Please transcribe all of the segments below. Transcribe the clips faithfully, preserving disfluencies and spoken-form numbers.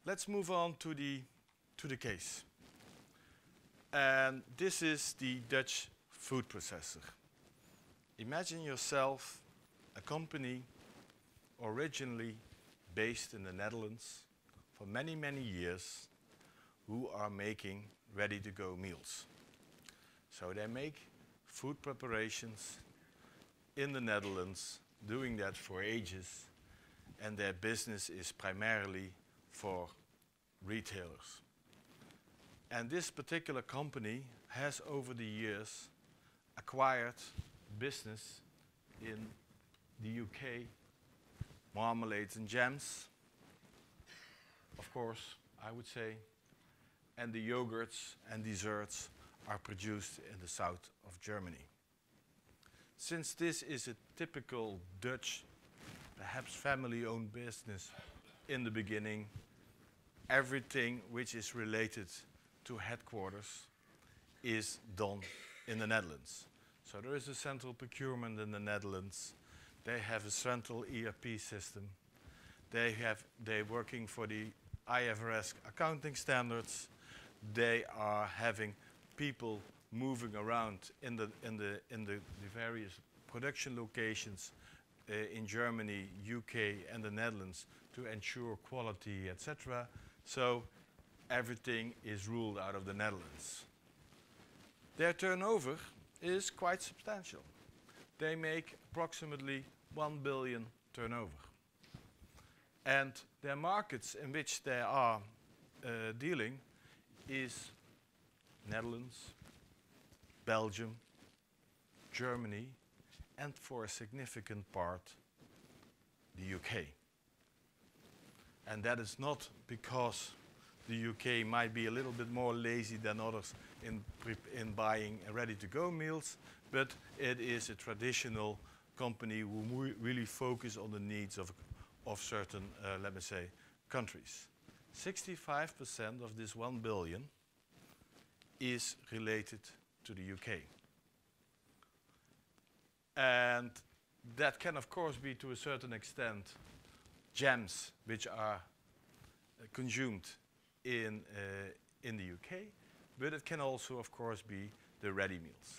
let's move on to the, to the case. And this is the Dutch food processor. Imagine yourself a company originally based in the Netherlands for many, many years who are making ready-to-go meals. So they make food preparations in the Netherlands, doing that for ages, and their business is primarily for retailers. And this particular company has over the years acquired business in the U K, marmalades and jams, of course, I would say, and the yogurts and desserts are produced in the south of Germany. Since this is a typical Dutch, perhaps family-owned business in the beginning, everything which is related to headquarters is done in the Netherlands. So there is a central procurement in the Netherlands. They have a central E R P system. They have, they're working for the I F R S accounting standards. They are having people moving around in the, in the, in the, the various production locations uh, in Germany, U K and the Netherlands to ensure quality, et cetera. So everything is ruled out of the Netherlands. Their turnover is quite substantial. They make approximately one billion turnover. And their markets in which they are uh, dealing is Netherlands, Belgium, Germany, and for a significant part, the U K. And that is not because the U K might be a little bit more lazy than others in, in buying ready-to-go meals, but it is a traditional company who really focus on the needs of, of certain, uh, let me say, countries. sixty-five percent of this one billion is related to the U K. And that can, of course, be to a certain extent jams which are uh, consumed in, uh, in the U K, but it can also, of course, be the ready meals.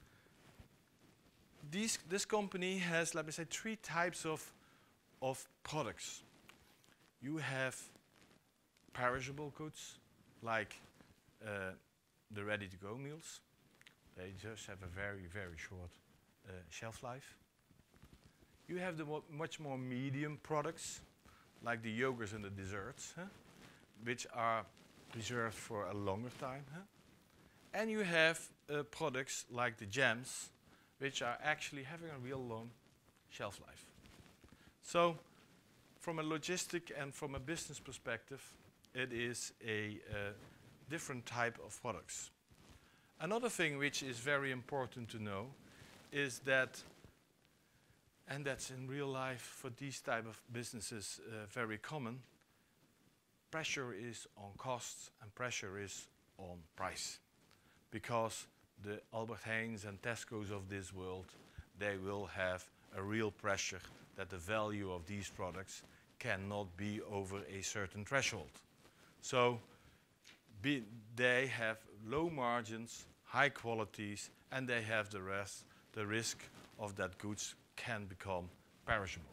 These, this company has, let me say, three types of, of products. You have perishable goods, like uh, the ready-to-go meals. They just have a very, very short uh, shelf life. You have the mo much more medium products, like the yogurts and the desserts, huh? which are preserved for a longer time. Huh? And you have uh, products like the jams, which are actually having a real long shelf life. So, from a logistic and from a business perspective, it is a uh, different type of products. Another thing which is very important to know is that, and that's in real life for these type of businesses uh, very common, pressure is on costs and pressure is on price. Because the Albert Heijns and Tesco's of this world, they will have a real pressure that the value of these products cannot be over a certain threshold. So be they have low margins, high qualities, and they have the rest, the risk of that goods can become perishable.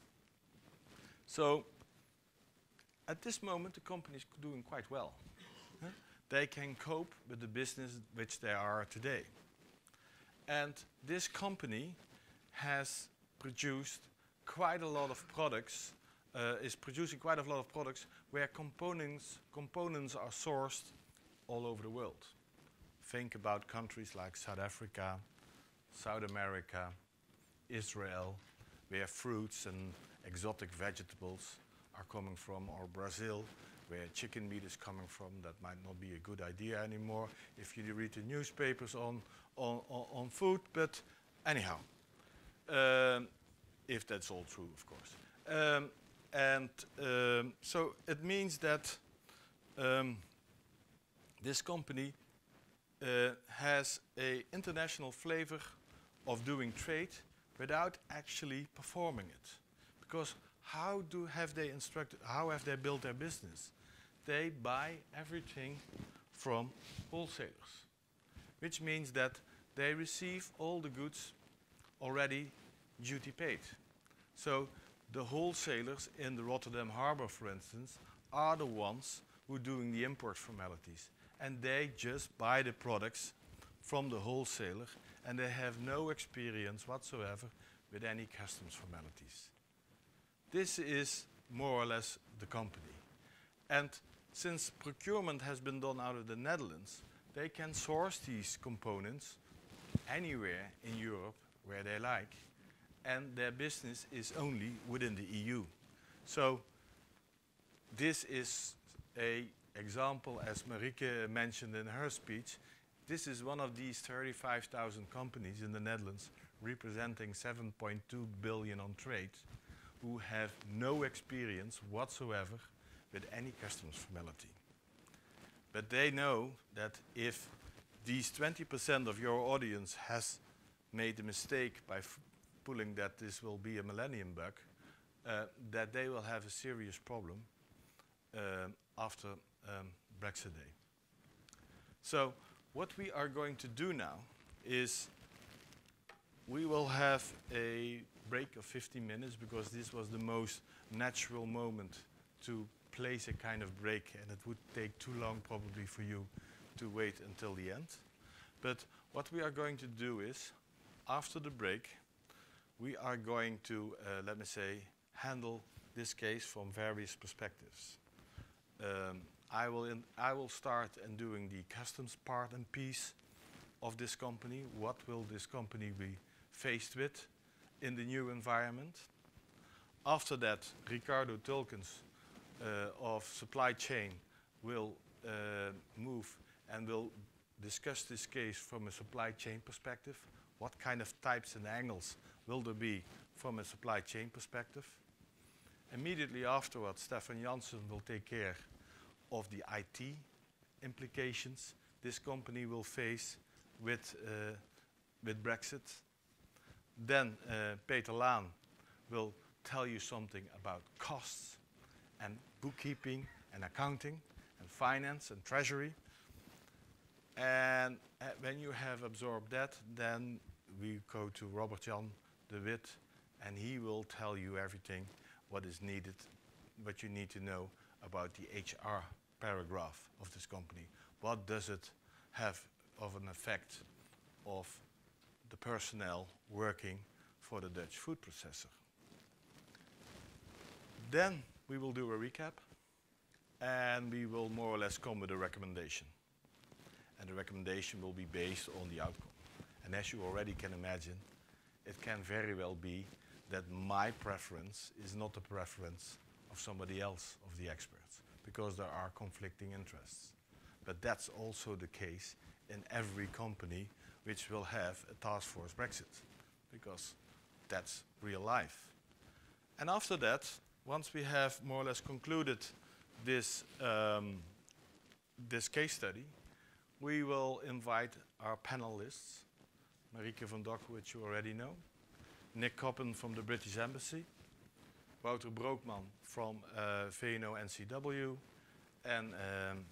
So at this moment, the company is doing quite well. Huh? They can cope with the business which they are today. And this company has produced quite a lot of products, uh, is producing quite a lot of products where components, components are sourced all over the world. Think about countries like South Africa, South America, Israel, where fruits and exotic vegetables are coming from, or Brazil, where chicken meat is coming from. That might not be a good idea anymore if you read the newspapers on, on, on, on food, but anyhow, um, if that's all true, of course. Um, and um, so it means that um, this company uh, has an international flavor of doing trade without actually performing it. Because how do have they instructed, how have they built their business? they buy everything from wholesalers, which means that they receive all the goods already duty paid. So the wholesalers in the Rotterdam harbor, for instance, are the ones who are doing the import formalities. And they just buy the products from the wholesaler, and they have no experience whatsoever with any customs formalities. This is more or less the company. And since procurement has been done out of the Netherlands, they can source these components anywhere in Europe where they like, and their business is only within the E U. So this is an example, as Marieke mentioned in her speech. This is one of these thirty-five thousand companies in the Netherlands representing seven point two billion on trade, who have no experience whatsoever with any customs formality. But they know that if these twenty percent of your audience has made a mistake by f pulling that this will be a millennium bug, uh, that they will have a serious problem uh, after um, Brexit Day. So what we are going to do now is we will have a break of fifteen minutes, because this was the most natural moment to place a kind of break, and it would take too long probably for you to wait until the end. But what we are going to do is, after the break, we are going to, uh, let me say, handle this case from various perspectives. Um, I will, in, I will start in doing the customs part and piece of this company. What will this company be faced with in the new environment? After that, Ricardo Tulkens uh, of supply chain will uh, move and will discuss this case from a supply chain perspective. What kind of types and angles will there be from a supply chain perspective? Immediately afterwards, Stefan Janssen will take care of the I T implications this company will face with, uh, with Brexit. Then uh, Peter Laan will tell you something about costs and bookkeeping and accounting and finance and treasury. And uh, when you have absorbed that, then we go to Robert Jan de Wit, and he will tell you everything what is needed, what you need to know about the H R paragraph of this company. What does it have of an effect of the personnel working for the Dutch food processor? Then we will do a recap, and we will more or less come with a recommendation. And the recommendation will be based on the outcome. And as you already can imagine, it can very well be that my preference is not the preference of somebody else, of the experts, because there are conflicting interests. But that's also the case in every company which will have a task force Brexit, because that's real life. And after that, once we have more or less concluded this, um, this case study, we will invite our panelists, Marieke van Dok, which you already know, Nick Coppen from the British Embassy, Wouter Brookman from uh, V N O N C W, and um,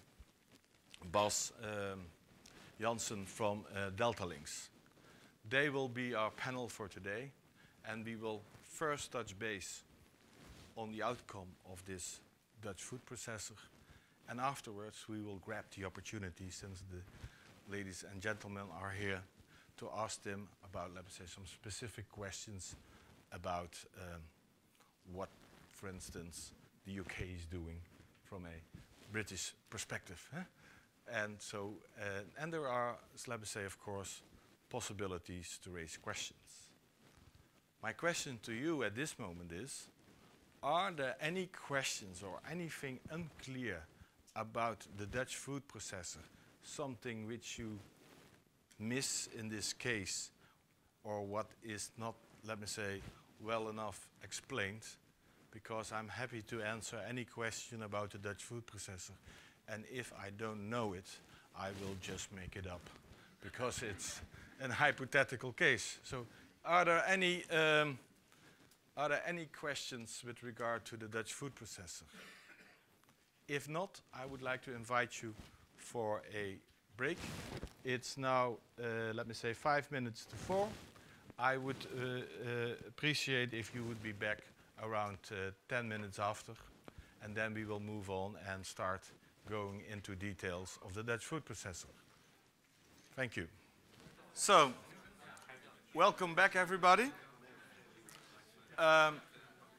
Bas um, Janssen from uh, Delta Links. They will be our panel for today, and we will first touch base on the outcome of this Dutch food processor, and afterwards we will grab the opportunity, since the ladies and gentlemen are here, to ask them about, let me say, some specific questions about um, what, for instance, the U K is doing from a British perspective. Huh? And so, uh, and there are, let me say, of course, possibilities to raise questions. My question to you at this moment is, are there any questions or anything unclear about the Dutch food processor, something which you miss in this case, or what is not, let me say, well enough explained? Because I'm happy to answer any question about the Dutch food processor, and if I don't know it, I will just make it up, because it's a hypothetical case. So are there any um, Are there any questions with regard to the Dutch food processor? If not, I would like to invite you for a break. It's now, uh, let me say, five minutes to four. I would uh, uh, appreciate if you would be back around uh, ten minutes after, and then we will move on and start going into details of the Dutch food processor. Thank you. So, welcome back, everybody. Um,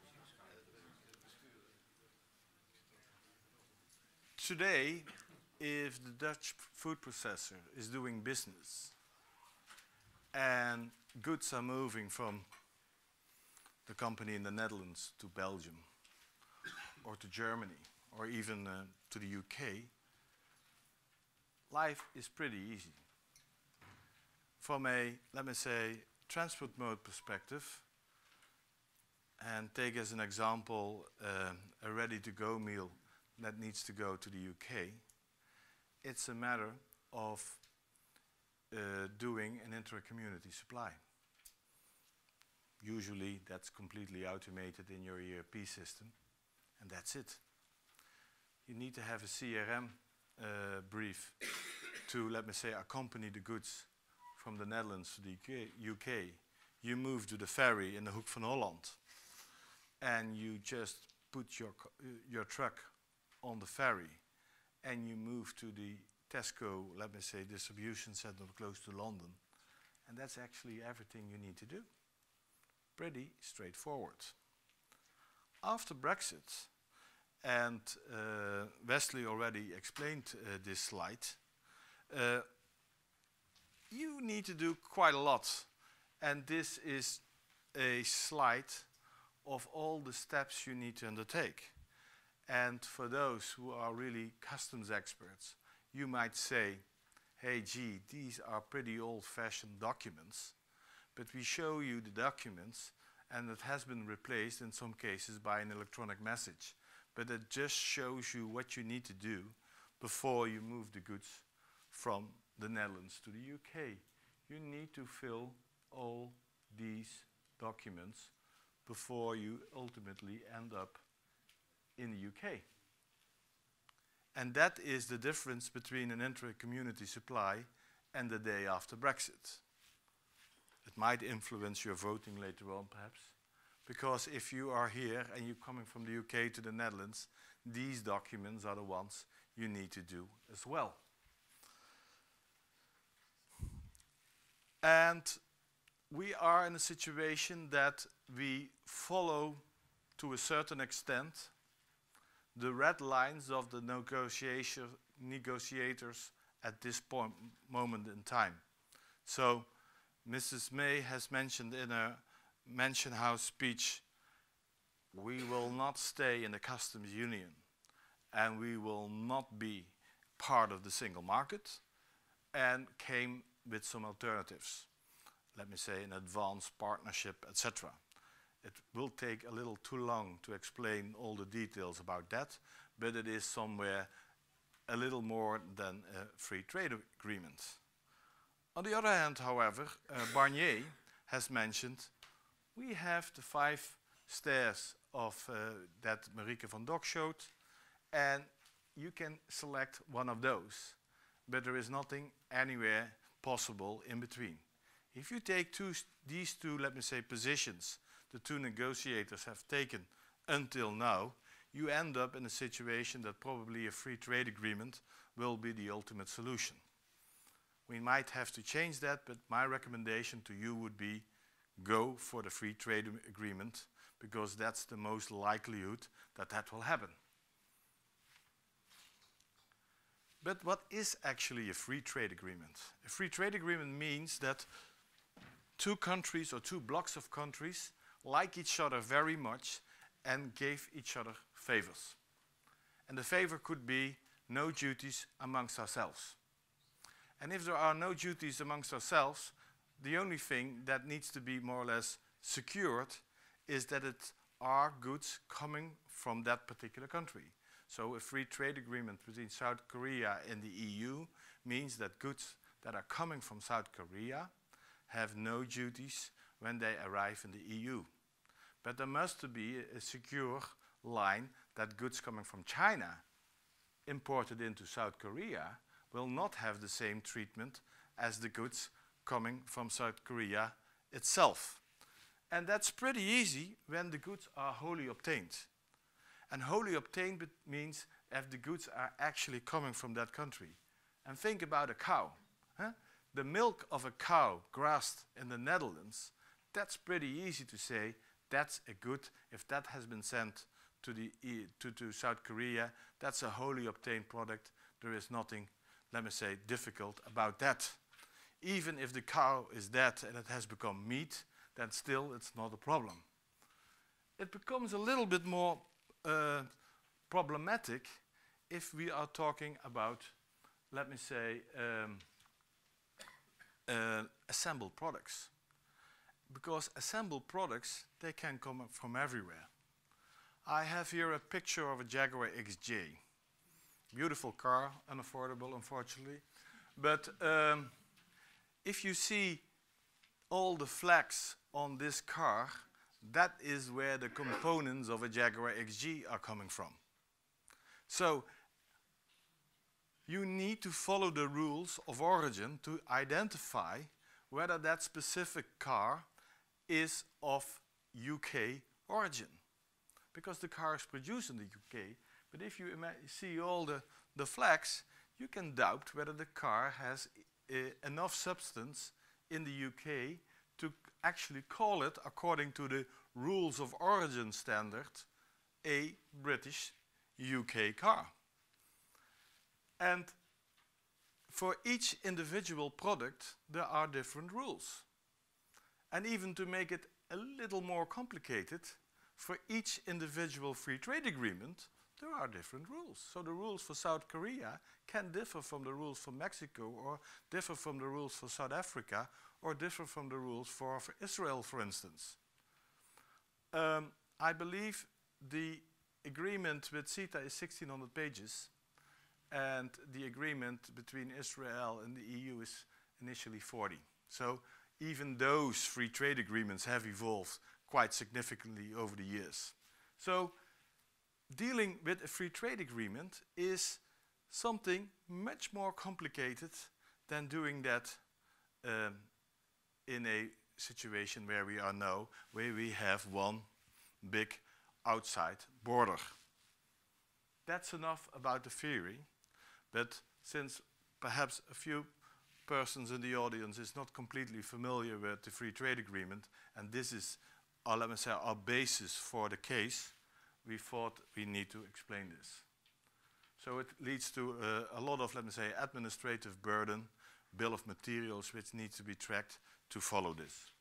today, if the Dutch food processor is doing business and goods are moving from the company in the Netherlands to Belgium or to Germany or even uh, to the U K, life is pretty easy. From a, let me say, transport mode perspective, and take as an example uh, a ready-to-go meal that needs to go to the U K, it's a matter of uh, doing an intra-community supply. Usually that's completely automated in your E R P system, and that's it. You need to have a C R M uh, brief to, let me say, accompany the goods from the Netherlands to the U K. You move to the ferry in the Hoek van Holland, and you just put your, uh, your truck on the ferry, and you move to the Tesco, let me say, distribution center close to London. And that's actually everything you need to do. Pretty straightforward. After Brexit, and uh, Wesley already explained uh, this slide, uh, you need to do quite a lot. And this is a slide of all the steps you need to undertake. And for those who are really customs experts, you might say, hey, gee, these are pretty old-fashioned documents, but we show you the documents, and it has been replaced in some cases by an electronic message. But it just shows you what you need to do before you move the goods from the Netherlands to the U K. You need to fill all these documents before you ultimately end up in the U K. And that is the difference between an intra-community supply and the day after Brexit. It might influence your voting later on, perhaps, because if you are here and you're coming from the U K to the Netherlands, these documents are the ones you need to do as well. And we are in a situation that we follow, to a certain extent, the red lines of the negotiation, negotiators at this point, moment in time. So, Missus May has mentioned in her Mansion House speech, we will not stay in the customs union, and we will not be part of the single market, and came with some alternatives. Let me say an advanced partnership, et cetera. It will take a little too long to explain all the details about that, but it is somewhere a little more than a free trade agreement. On the other hand, however, uh, Barnier has mentioned we have the five stairs of uh, that Marieke van Dok showed, and you can select one of those, but there is nothing anywhere possible in between. If you take two, these two, let me say, positions the two negotiators have taken until now, you end up in a situation that probably a free trade agreement will be the ultimate solution. We might have to change that, but my recommendation to you would be go for the free trade agreement, because that's the most likelihood that that will happen. But what is actually a free trade agreement? A free trade agreement means that two countries or two blocks of countries like each other very much and gave each other favors. And the favor could be no duties amongst ourselves. And if there are no duties amongst ourselves, the only thing that needs to be more or less secured is that it are goods coming from that particular country. So a free trade agreement between South Korea and the E U means that goods that are coming from South Korea have no duties when they arrive in the E U. But there must be a secure line that goods coming from China imported into South Korea will not have the same treatment as the goods coming from South Korea itself. And that's pretty easy when the goods are wholly obtained. And wholly obtained means if the goods are actually coming from that country. And think about a cow. Huh? The milk of a cow grassed in the Netherlands, that's pretty easy to say that's a good. If that has been sent to, the e to, to South Korea, that's a wholly obtained product. There is nothing, let me say, difficult about that. Even if the cow is dead and it has become meat, then still it's not a problem. It becomes a little bit more uh, problematic if we are talking about, let me say, um, uh, assembled products. Because assembled products, they can come from everywhere. I have here a picture of a Jaguar X J. Beautiful car, unaffordable unfortunately. But um, if you see all the flags on this car, that is where the components of a Jaguar X J are coming from. So you need to follow the rules of origin to identify whether that specific car is of U K origin. Because the car is produced in the U K, but if you see all the, the flags, you can doubt whether the car has uh, enough substance in the U K to actually call it, according to the rules of origin standard, a British U K car. And for each individual product, there are different rules. And even to make it a little more complicated, for each individual free trade agreement, there are different rules. So the rules for South Korea can differ from the rules for Mexico, or differ from the rules for South Africa, or differ from the rules for, for Israel, for instance. Um, I believe the agreement with CETA is sixteen hundred pages, and the agreement between Israel and the E U is initially forty. So even those free trade agreements have evolved quite significantly over the years. So dealing with a free trade agreement is something much more complicated than doing that um, in a situation where we are now, where we have one big outside border. That's enough about the theory, but since perhaps a few persons in the audience is not completely familiar with the free trade agreement, and this is, uh, let me say, our basis for the case, we thought we need to explain this. So it leads to uh, a lot of, let me say, administrative burden, bill of materials which needs to be tracked to follow this.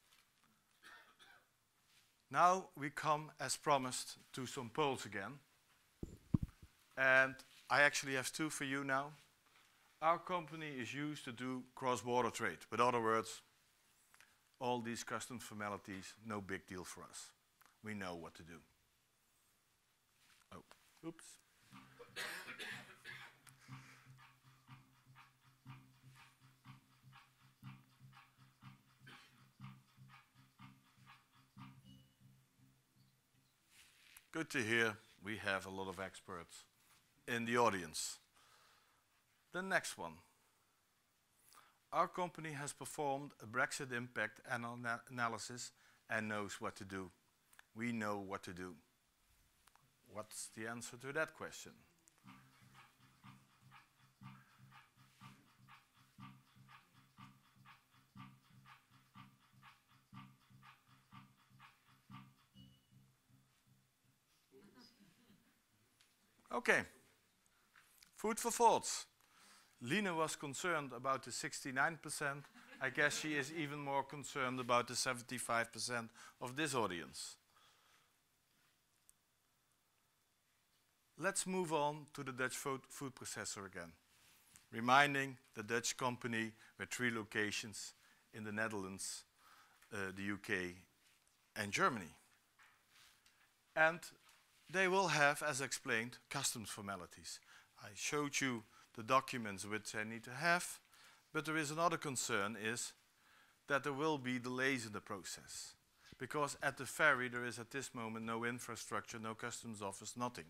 Now we come, as promised, to some polls again. And I actually have two for you now. Our company is used to do cross-border trade. With other words, all these customs formalities, no big deal for us. We know what to do. Oh, oops. Good to hear we have a lot of experts in the audience. The next one. Our company has performed a Brexit impact anal analysis and knows what to do. We know what to do. What's the answer to that question? Okay. Food for thoughts. Line was concerned about the sixty-nine percent. I guess she is even more concerned about the seventy-five percent of this audience. Let's move on to the Dutch food, food processor again. Reminding the Dutch company with three locations in the Netherlands, uh, the U K and Germany. And they will have, as explained, customs formalities. I showed you the documents which they need to have, but there is another concern, is that there will be delays in the process. Because at the ferry there is at this moment no infrastructure, no customs office, nothing.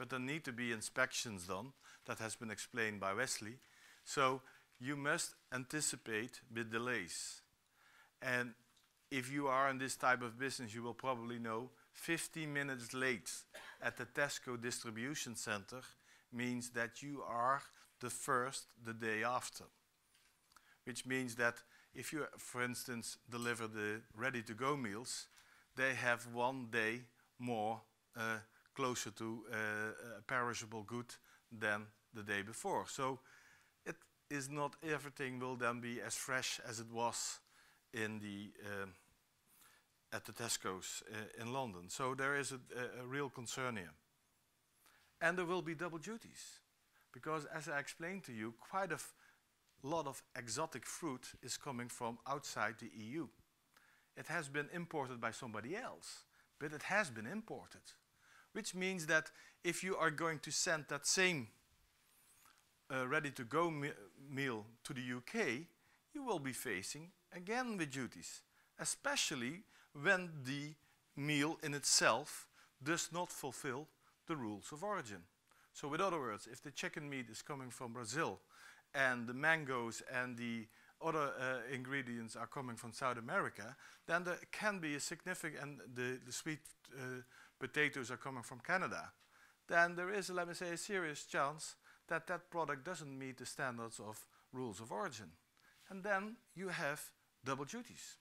but there need to be inspections done. That has been explained by Wesley. So you must anticipate with delays. And if you are in this type of business, you will probably know fifteen minutes late at the Tesco distribution center means that you are the first the day after. Which means that if you, for instance, deliver the ready-to-go meals, they have one day more uh, closer to uh, a perishable good than the day before. So it is not everything will then be as fresh as it was in the um, at the Tesco's uh, in London. So there is a, a, a real concern here. And there will be double duties. Because as I explained to you, quite a f lot of exotic fruit is coming from outside the E U. It has been imported by somebody else, but it has been imported. Which means that if you are going to send that same uh, ready-to-go me meal to the U K, you will be facing again with duties, especially when the meal in itself does not fulfill the rules of origin. So with other words, if the chicken meat is coming from Brazil and the mangoes and the other uh, ingredients are coming from South America, then there can be a significant, and the, the sweet uh, potatoes are coming from Canada, then there is, let me say, a serious chance that that product doesn't meet the standards of rules of origin. And then you have double duties.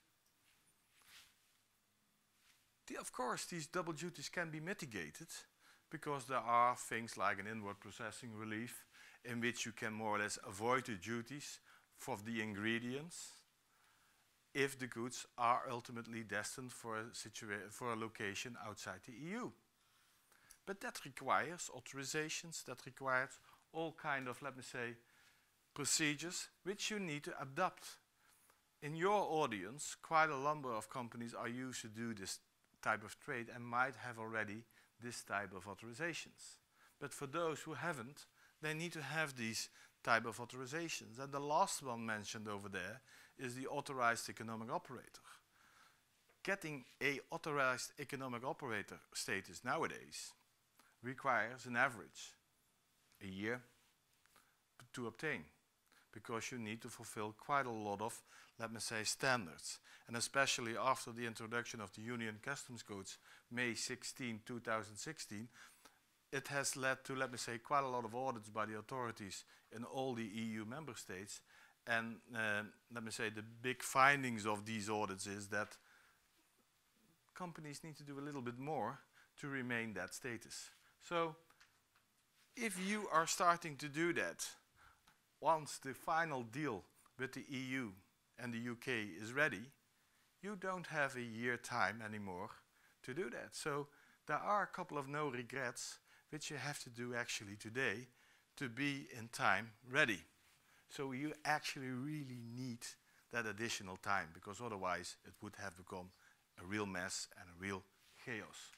The, of course, these double duties can be mitigated because there are things like an inward processing relief in which you can more or less avoid the duties for the ingredients if the goods are ultimately destined for a, situa for a location outside the E U. But that requires authorizations, that requires all kind of, let me say, procedures which you need to adapt. In your audience, quite a number of companies are used to do this type of trade and might have already this type of authorizations. But for those who haven't, they need to have these type of authorizations. And the last one mentioned over there is the authorized economic operator. Getting a authorized economic operator status nowadays requires an average a year to obtain, because you need to fulfill quite a lot of, let me say, standards. And especially after the introduction of the Union Customs Codes, May sixteenth two thousand sixteen, it has led to, let me say, quite a lot of audits by the authorities in all the E U member states. And uh, let me say, the big findings of these audits is that companies need to do a little bit more to remain that status. So if you are starting to do that, once the final deal with the E U and the U K is ready, you don't have a year time anymore to do that. So there are a couple of no regrets which you have to do actually today to be in time ready. So you actually really need that additional time, because otherwise it would have become a real mess and a real chaos.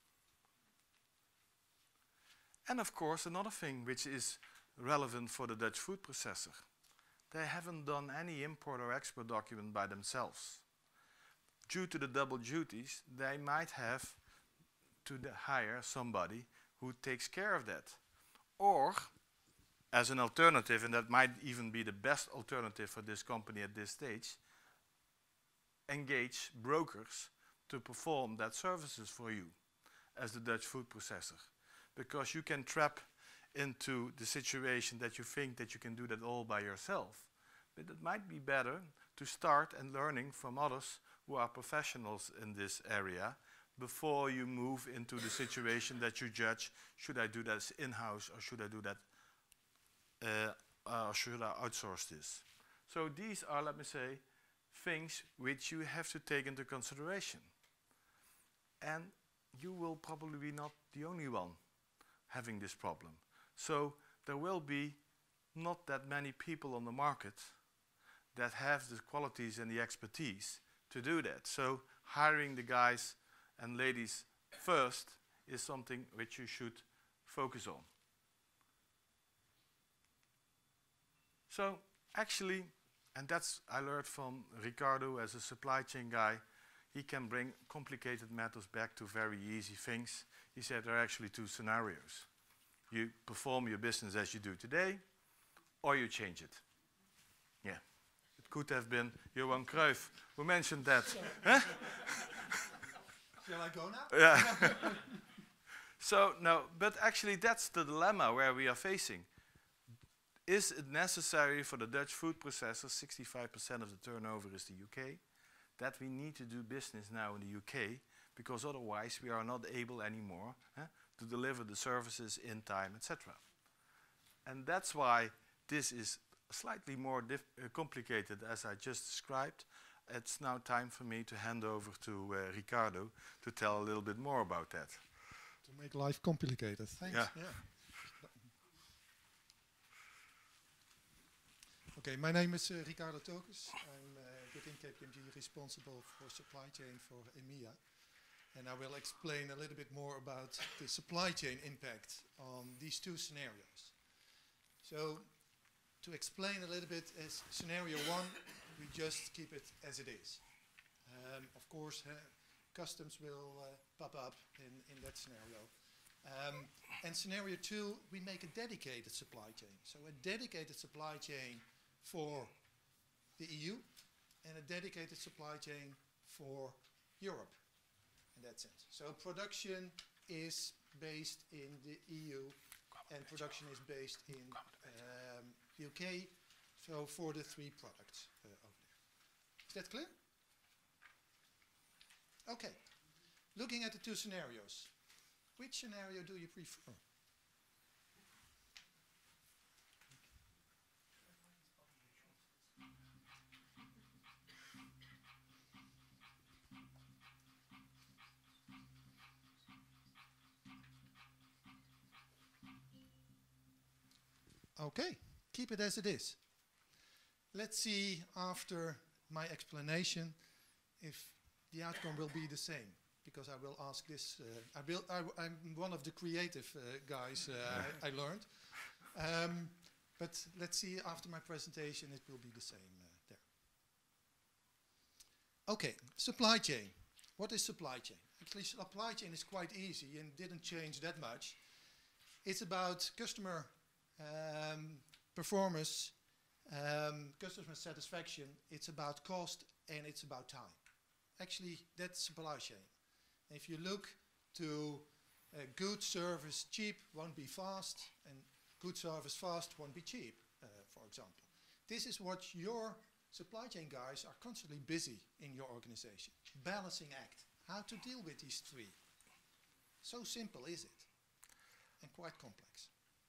And of course, another thing which is relevant for the Dutch food processor, they haven't done any import or export document by themselves. Due to the double duties, they might have to hire somebody who takes care of that. Or, as an alternative, and that might even be the best alternative for this company at this stage, engage brokers to perform that services for you as the Dutch food processor. Because you can trap into the situation that you think that you can do that all by yourself. But it might be better to start and learning from others who are professionals in this area before you move into the situation that you judge, should I do that in-house or should I do that, uh, or should I outsource this? So these are, let me say, things which you have to take into consideration. And you will probably be not the only one having this problem. So there will be not that many people on the market that have the qualities and the expertise to do that. So hiring the guys and ladies first is something which you should focus on. So actually, and that's I learned from Ricardo as a supply chain guy, he can bring complicated matters back to very easy things. He said there are actually two scenarios. You perform your business as you do today, or you change it. Yeah. It could have been Johan Cruyff who mentioned that. Huh? Shall I go now? Yeah. So, no, but actually that's the dilemma where we are facing. Is it necessary for the Dutch food processors, sixty-five percent of the turnover is the U K, that we need to do business now in the U K, because otherwise we are not able anymore eh, to deliver the services in time, et cetera. And that's why this is slightly more dif uh, complicated as I just described. It's now time for me to hand over to uh, Ricardo to tell a little bit more about that. To make life complicated, thanks. Yeah. Yeah. Okay, my name is uh, Ricardo Tokus. I'm uh, within K P M G responsible for supply chain for EMEA. And I will explain a little bit more about the supply chain impact on these two scenarios. So, to explain a little bit, as scenario one, we just keep it as it is. Um, of course, uh, customs will uh, pop up in, in that scenario. Um, and scenario two, we make a dedicated supply chain. So a dedicated supply chain for the E U and a dedicated supply chain for Europe in that sense. So production is based in the E U and production is based in um, U K, so for the three products uh, over there. Is that clear? Okay. Looking at the two scenarios, which scenario do you prefer? Okay, keep it as it is. Let's see after my explanation if the outcome will be the same, because I will ask this. Uh, I will. I w I'm one of the creative uh, guys. Uh, I, I learned, um, but let's see after my presentation. It will be the same uh, there. Okay, supply chain. What is supply chain? Actually, supply chain is quite easy and didn't change that much. It's about customer um, performance, um, customer satisfaction. It's about cost and it's about time. Actually, that's supply chain. If you look to uh, good service cheap won't be fast, and good service fast won't be cheap, uh, for example. This is what your supply chain guys are constantly busy in your organization. Balancing act. How to deal with these three. So simple is it, and quite complex.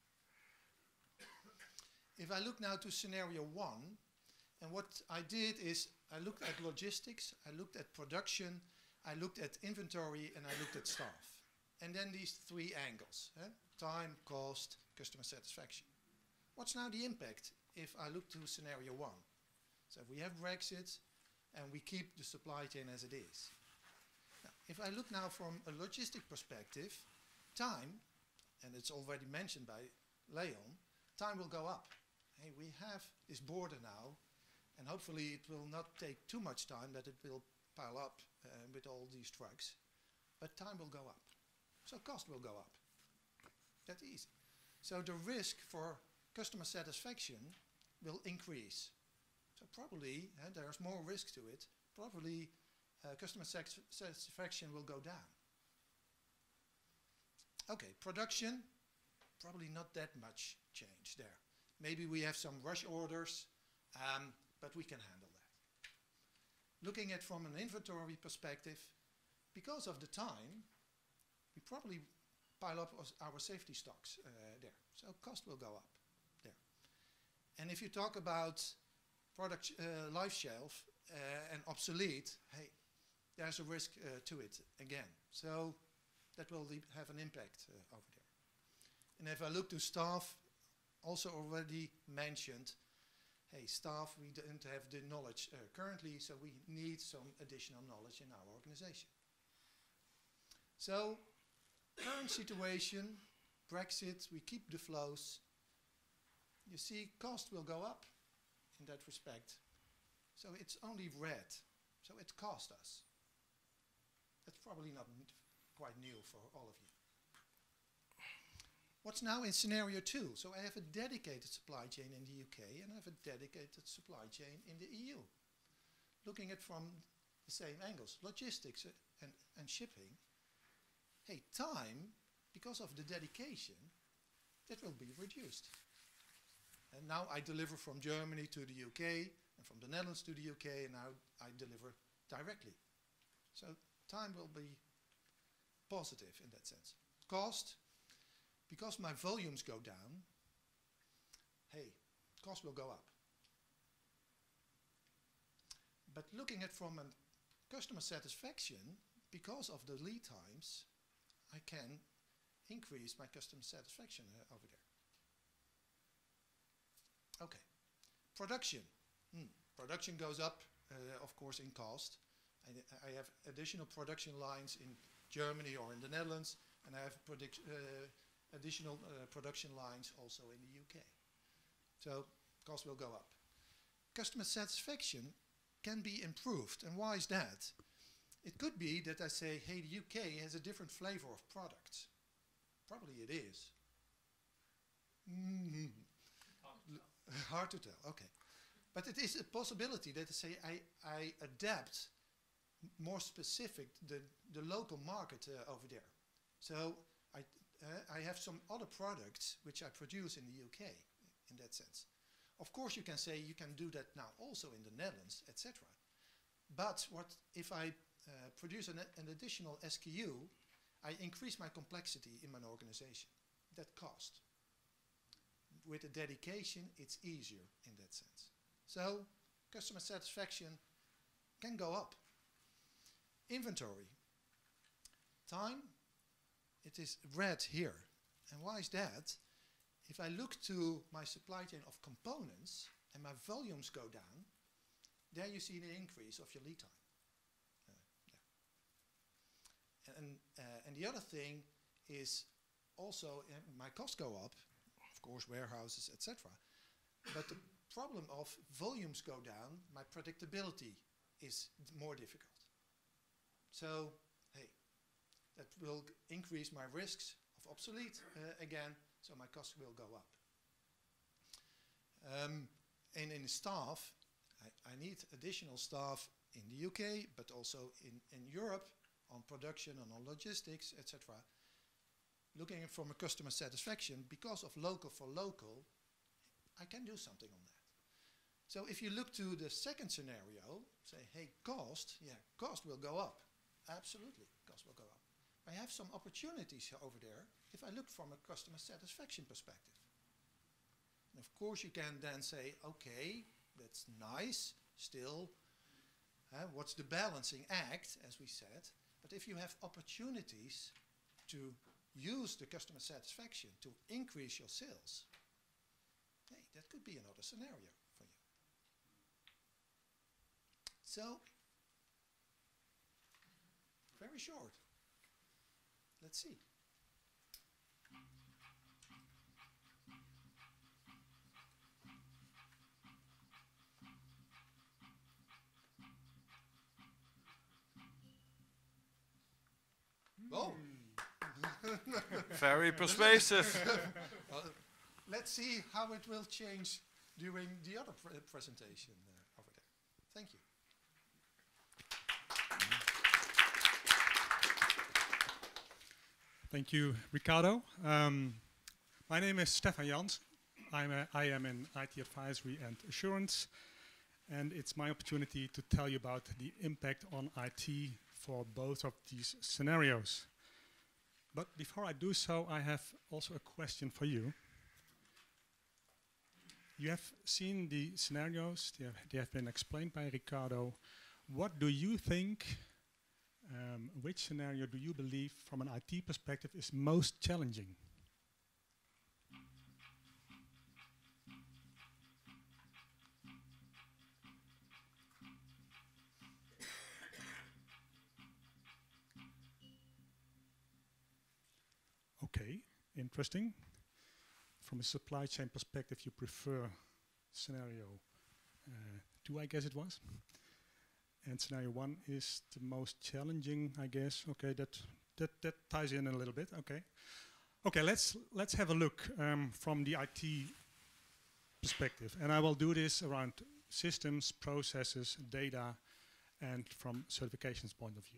If I look now to scenario one, and what I did is I looked at logistics, I looked at production, I looked at inventory, and I looked at staff. And then these three angles, eh? Time, cost, customer satisfaction. What's now the impact if I look to scenario one? So if we have Brexit and we keep the supply chain as it is. Now, if I look now from a logistic perspective, time, and it's already mentioned by Leon, time will go up. Hey, we have this border now, and hopefully it will not take too much time that it will pile up uh, with all these trucks, but time will go up. So cost will go up. That's easy. So the risk for customer satisfaction will increase. So probably, uh, there's more risk to it, probably uh, customer satisfaction will go down. Okay, production, probably not that much change there. Maybe we have some rush orders, um, but we can handle that. Looking at from an inventory perspective, because of the time, we probably pile up our safety stocks uh, there. So cost will go up there. And if you talk about product uh, life shelf uh, and obsolete, hey, there's a risk uh, to it again. So that will have an impact uh, over there. And if I look to staff, also already mentioned, hey, staff, we don't have the knowledge uh, currently, so we need some additional knowledge in our organization. So, current situation, Brexit, we keep the flows. You see, cost will go up in that respect. So it's only red, so it cost us. That's probably not quite new for all of you. What's now in scenario two? So I have a dedicated supply chain in the U K and I have a dedicated supply chain in the E U. Looking at from the same angles, logistics uh, and, and shipping, hey, time, because of the dedication, that will be reduced. And now I deliver from Germany to the U K and from the Netherlands to the U K, and now I deliver directly. So time will be positive in that sense. Cost, because my volumes go down, hey, cost will go up. But looking at from a customer satisfaction, because of the lead times, I can increase my customer satisfaction uh, over there. Okay, production. Hmm. Production goes up, uh, of course, in cost. I, I have additional production lines in Germany or in the Netherlands, and I have predict, uh, additional uh, production lines also in the U K. So cost will go up. Customer satisfaction can be improved, and why is that? It could be that I say, hey, the U K has a different flavor of products. Probably it is. Mm-hmm. Hard to tell, okay. But it is a possibility that I say I, I adapt more specific the, the local market uh, over there. So I, uh, I have some other products which I produce in the U K in that sense. Of course you can say you can do that now also in the Netherlands, et cetera. But what if I uh, produce an, an additional S K U, I increase my complexity in my organization. That cost. With a dedication, it's easier in that sense. So customer satisfaction can go up. Inventory. Time, it is red here. And why is that? If I look to my supply chain of components and my volumes go down, there you see the increase of your lead time. Uh, and, uh, and the other thing is also uh, my costs go up, of course, warehouses, et cetera. But the problem of volumes go down, my predictability is more difficult. So, hey, that will increase my risks of obsolete uh, again, so my costs will go up. Um, and in staff, I, I need additional staff in the U K, but also in, in Europe on production and on logistics, et cetera. Looking from a customer satisfaction, because of local for local, I can do something on that. So if you look to the second scenario, say, hey, cost, yeah, cost will go up. Absolutely, cost will go up. I have some opportunities over there if I look from a customer satisfaction perspective. And of course you can then say, okay, that's nice, still, uh, what's the balancing act, as we said, but if you have opportunities to use the customer satisfaction to increase your sales, hey, that could be another scenario for you. So, very short. Let's see. Oh. Very persuasive. Well, let's see how it will change during the other pr presentation uh, over there. Thank you. Thank you, Ricardo. Um, my name is Stefan Jans. I'm a, I am in I T advisory and assurance, and it's my opportunity to tell you about the impact on I T for both of these scenarios. But before I do so, I have also a question for you. You have seen the scenarios, they have, they have been explained by Ricardo. What do you think, um, which scenario do you believe from an I T perspective is most challenging? Okay, interesting. From a supply chain perspective, you prefer scenario uh, two, I guess it was. And scenario one is the most challenging, I guess. Okay, that, that, that ties in a little bit, okay. Okay, let's let's have a look um, from the I T perspective, and I will do this around systems, processes, data, and from certifications point of view.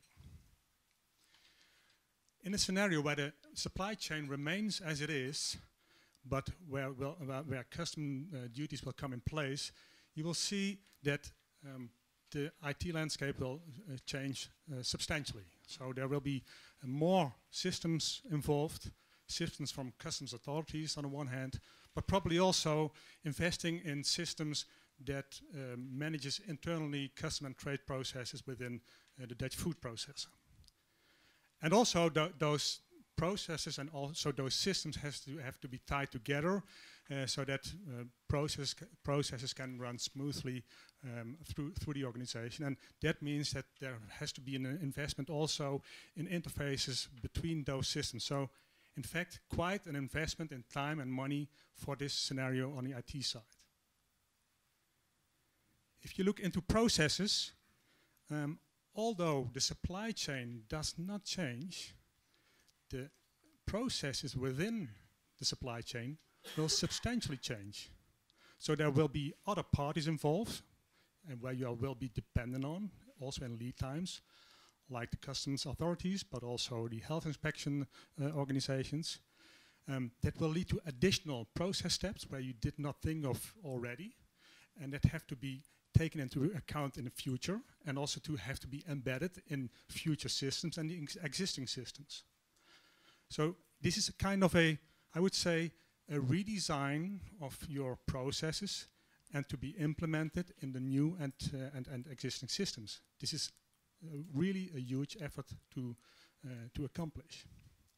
In a scenario where the supply chain remains as it is, but where, will, where, where custom uh, duties will come in place, you will see that um, the I T landscape will uh, change uh, substantially. So there will be uh, more systems involved, systems from customs authorities on the one hand, but probably also investing in systems that um, manages internally custom and trade processes within uh, the Dutch food processor. And also th those processes and also those systems has to have to be tied together uh, so that uh, process ca processes can run smoothly um, through through the organization. And that means that there has to be an uh, investment also in interfaces between those systems. So in fact, quite an investment in time and money for this scenario on the I T side. If you look into processes, um, although the supply chain does not change, the processes within the supply chain will substantially change. So there will be other parties involved, and where you will be dependent on, also in lead times, like the customs authorities, but also the health inspection uh, organizations. Um, that will lead to additional process steps where you did not think of already, and that have to be taken into account in the future, and also to have to be embedded in future systems and the ex existing systems. So this is a kind of a, I would say, a redesign of your processes and to be implemented in the new and, uh, and, and existing systems. This is uh, really a huge effort to, uh, to accomplish.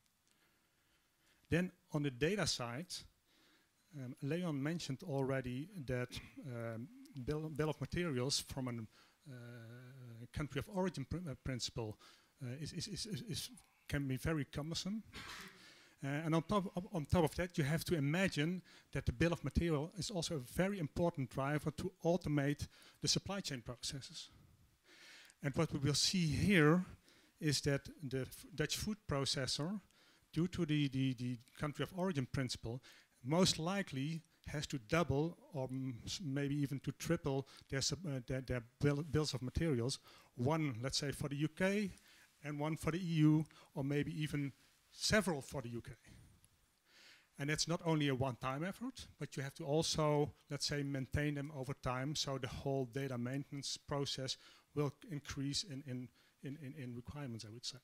Then on the data side, um, Leon mentioned already that um, bill, bill of materials from a uh, country of origin pr uh, principle uh, is, is, is, is can be very cumbersome. Uh, and on top, of, on top of that, you have to imagine that the bill of material is also a very important driver to automate the supply chain processes. And what we will see here is that the f Dutch food processor, due to the, the, the country of origin principle, most likely has to double or maybe even to triple their, uh, their, their bill bills of materials. One, let's say, for the U K, and one for the E U, or maybe even several for the U K. And it's not only a one-time effort, but you have to also, let's say, maintain them over time, so the whole data maintenance process will increase in, in, in, in, in requirements, I would say.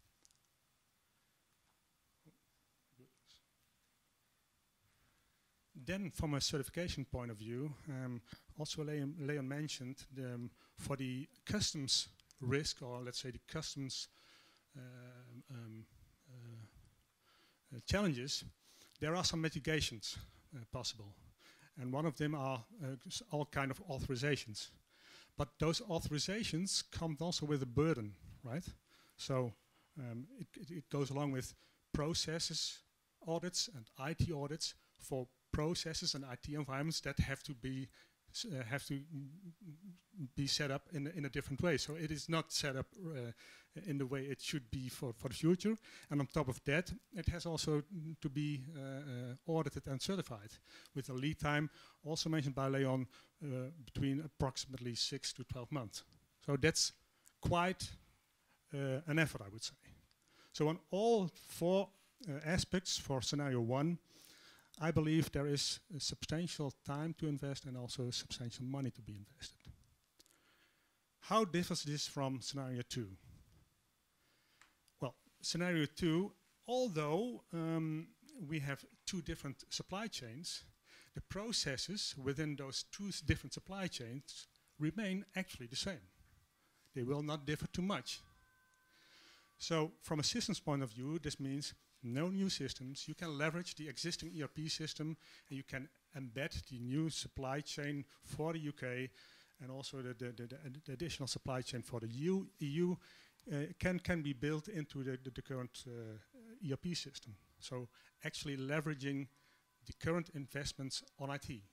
Then, from a certification point of view, um, also Leon, Leon mentioned the, um, for the customs risk, or let's say the customs uh, um, uh, uh, challenges, there are some mitigations uh, possible. And one of them are uh, all kind of authorizations. But those authorizations come also with a burden, right? So um, it, it, it goes along with processes audits and I T audits for processes and I T environments that have to be uh, have to be set up in a, in a different way. So it is not set up uh, in the way it should be for, for the future. And on top of that, it has also to be uh, uh, audited and certified with a lead time, also mentioned by Leon, uh, between approximately six to twelve months. So that's quite uh, an effort, I would say. So on all four uh, aspects for scenario one, I believe there is a substantial time to invest and also substantial money to be invested. How differs this from scenario two? Well, scenario two, although um, we have two different supply chains, the processes within those two different supply chains remain actually the same. They will not differ too much. So from a systems point of view, this means no new systems. You can leverage the existing E R P system, and you can embed the new supply chain for the U K, and also the, the, the, the additional supply chain for the E U uh, can, can be built into the, the, the current uh, E R P system. So actually leveraging the current investments on I T.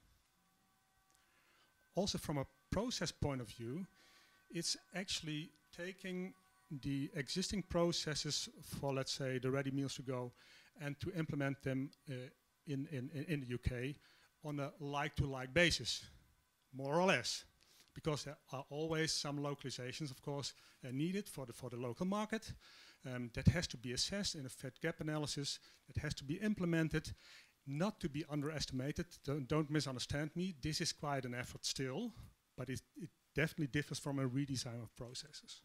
Also from a process point of view, it's actually taking the existing processes for, let's say, the ready meals to go, and to implement them uh, in, in, in the U K on a like-to-like basis, more or less. Because there are always some localizations, of course, uh, needed for the, for the local market. Um, that has to be assessed in a fat gap analysis, that has to be implemented, not to be underestimated. Don't, don't misunderstand me, this is quite an effort still, but it, it definitely differs from a redesign of processes.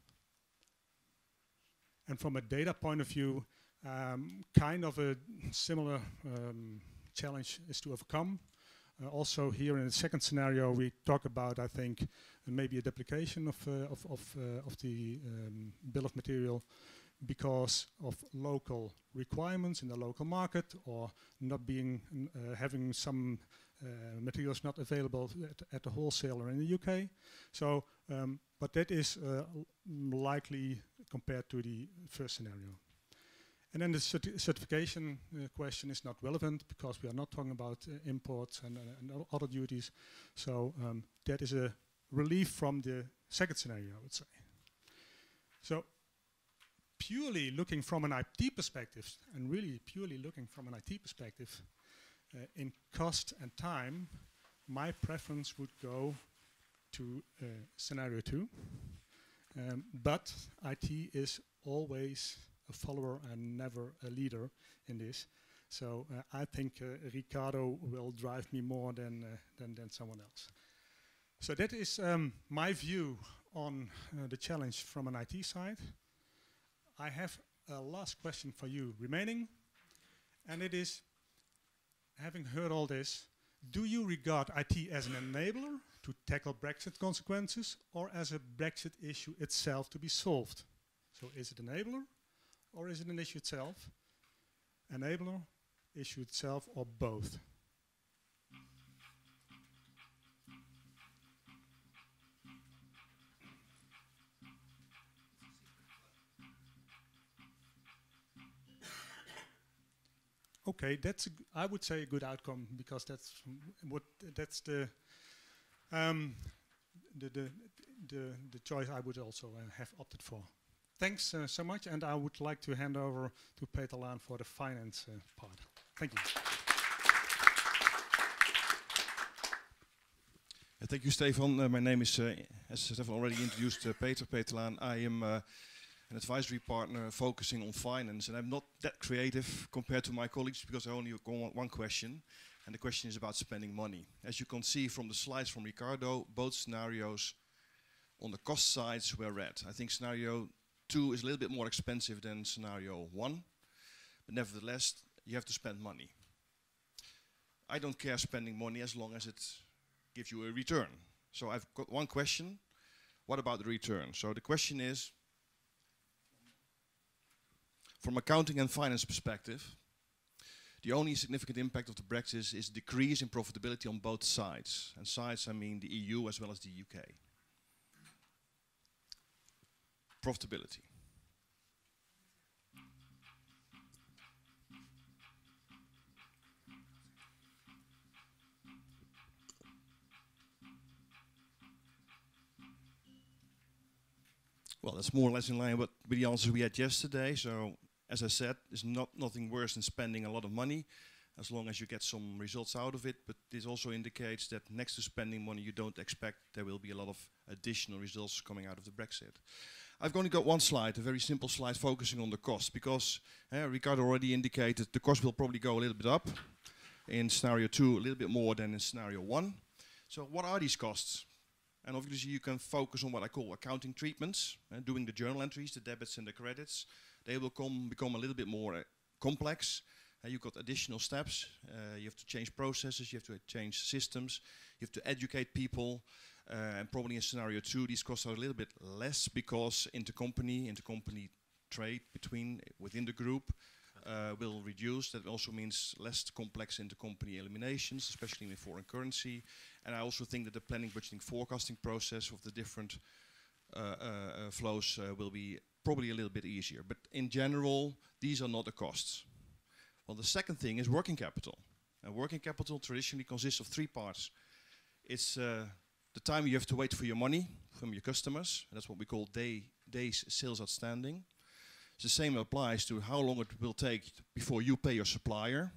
And from a data point of view, um, kind of a similar um, challenge is to overcome. Uh, also here in the second scenario we talk about, I think, uh, maybe a duplication of, uh, of, of, uh, of the um, bill of material because of local requirements in the local market, or not being, uh, having some uh, materials not available at, at the wholesaler in the U K. So, um, but that is uh, likely compared to the first scenario. And then the certi certification uh, question is not relevant because we are not talking about uh, imports and, uh, and other duties. So um, that is a relief from the second scenario, I would say. So purely looking from an I T perspective, and really purely looking from an I T perspective, uh, in cost and time, my preference would go to uh, scenario two. Um, but I T is always a follower and never a leader in this. So uh, I think uh, Ricardo will drive me more than, uh, than, than someone else. So that is um, my view on uh, the challenge from an I T side. I have a last question for you remaining, and it is, having heard all this, do you regard I T as an enabler to tackle Brexit consequences, or as a Brexit issue itself to be solved? So is it an enabler, or is it an issue itself? Enabler, issue itself, or both? Okay, that's a g I would say a good outcome, because that's what that's the um, the, the the the choice I would also uh, have opted for. Thanks uh, so much, and I would like to hand over to Peter Laan for the finance uh, part. Thank you. Uh, thank you, Stefan. Uh, my name is, uh, as Stefan already introduced, uh, Peter, Peter Laan. I am uh, an advisory partner focusing on finance, and I'm not that creative compared to my colleagues because I only go on one question, and the question is about spending money. As you can see from the slides from Ricardo, both scenarios on the cost sides were red. I think scenario two is a little bit more expensive than scenario one, but nevertheless, you have to spend money. I don't care spending money as long as it gives you a return. So I've got one question. What about the return? So the question is, from accounting and finance perspective, the only significant impact of the Brexit is decrease in profitability on both sides. And sides, I mean the E U as well as the U K. Profitability. Well, that's more or less in line with, with the answers we had yesterday. So, as I said, there's not nothing worse than spending a lot of money, as long as you get some results out of it. But this also indicates that next to spending money, you don't expect there will be a lot of additional results coming out of the Brexit. I've only got one slide, a very simple slide focusing on the cost, because uh, Ricardo already indicated the cost will probably go a little bit up in scenario two, a little bit more than in scenario one. So what are these costs? And obviously you can focus on what I call accounting treatments, uh, doing the journal entries, the debits and the credits. They will come, become a little bit more uh, complex. Uh, you've got additional steps. Uh, you have to change processes, you have to change systems, you have to educate people. Uh, and probably in scenario two, these costs are a little bit less because intercompany, intercompany trade between, within the group uh, will reduce. That also means less complex intercompany eliminations, especially in foreign currency. And I also think that the planning, budgeting, forecasting process of the different uh, uh, uh, flows uh, will be probably a little bit easier. But in general, these are not the costs. Well, the second thing is working capital. And working capital traditionally consists of three parts. It's uh, the time you have to wait for your money from your customers. That's what we call day, days sales outstanding. The same applies to how long it will take before you pay your supplier.